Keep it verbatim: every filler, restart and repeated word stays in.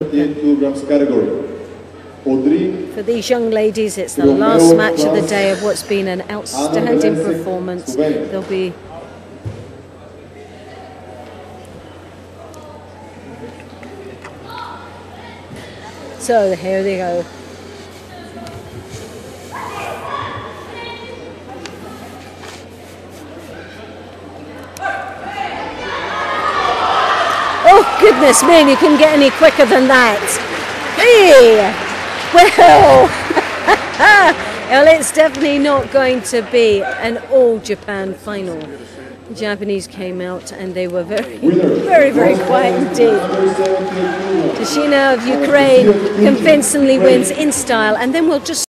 seventy-eight kilograms category. For these young ladies, it's the last match of the day of what's been an outstanding performance. They'll be so here they go. Oh goodness me, you couldn't get any quicker than that. Hey! Well, well, it's definitely not going to be an all-Japan final. The Japanese came out and they were very, very, very quiet indeed. Tashina of Ukraine convincingly wins in style, and then we'll just